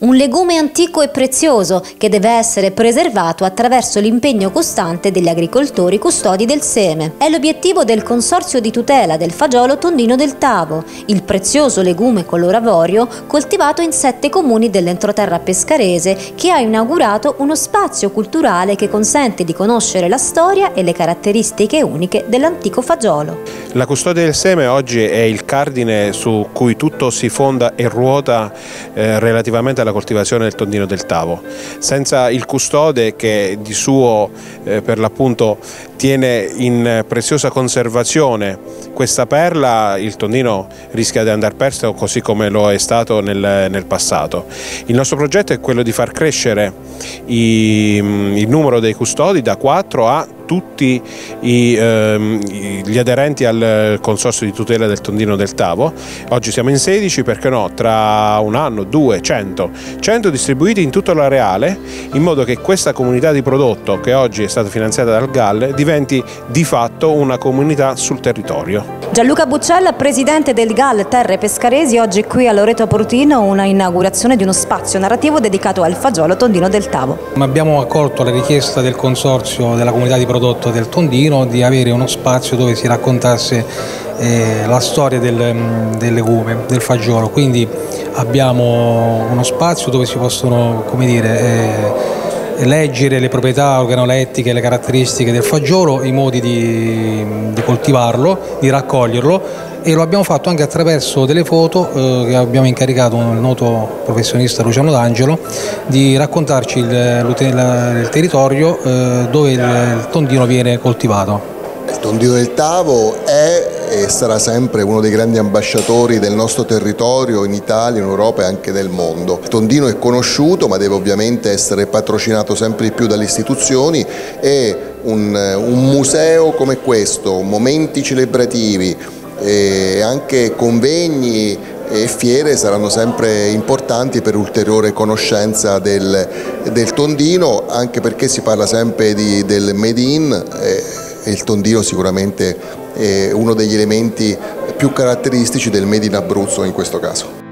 Un legume antico e prezioso che deve essere preservato attraverso l'impegno costante degli agricoltori custodi del seme. È l'obiettivo del Consorzio di tutela del fagiolo Tondino del Tavo, il prezioso legume color avorio coltivato in 7 comuni dell'entroterra pescarese, che ha inaugurato uno spazio culturale che consente di conoscere la storia e le caratteristiche uniche dell'antico fagiolo. La custodia del seme oggi è il cardine su cui tutto si fonda e ruota relativamente alla coltivazione del tondino del Tavo. Senza il custode, che di suo per l'appunto tiene in preziosa conservazione questa perla, il tondino rischia di andare perso, così come lo è stato nel passato. Il nostro progetto è quello di far crescere il numero dei custodi da 4 a tutti gli aderenti al Consorzio di tutela del tondino del Tavo. Oggi siamo in 16, perché no, tra un anno, 2, 100 distribuiti in tutto l'areale, in modo che questa comunità di prodotto, che oggi è stata finanziata dal GAL, diventi di fatto una comunità sul territorio. Gianluca Buccella, presidente del GAL Terre Pescaresi, oggi qui a Loreto Portino una inaugurazione di uno spazio narrativo dedicato al fagiolo tondino del Tavo. Abbiamo accolto la richiesta del consorzio della comunità di prodotto del tondino di avere uno spazio dove si raccontasse la storia del legume, del fagiolo, quindi abbiamo uno spazio dove si possono, come dire, leggere le proprietà organolettiche, le caratteristiche del fagiolo, i modi di coltivarlo, di raccoglierlo, e lo abbiamo fatto anche attraverso delle foto che abbiamo incaricato il noto professionista Luciano D'Angelo di raccontarci il territorio dove il tondino viene coltivato. Il tondino del Tavo è e sarà sempre uno dei grandi ambasciatori del nostro territorio in Italia, in Europa e anche nel mondo. Il tondino è conosciuto, ma deve ovviamente essere patrocinato sempre di più dalle istituzioni, e un museo come questo, momenti celebrativi e anche convegni e fiere saranno sempre importanti per ulteriore conoscenza del tondino, anche perché si parla sempre del made in, e il tondino sicuramente è uno degli elementi più caratteristici del made in Abruzzo in questo caso.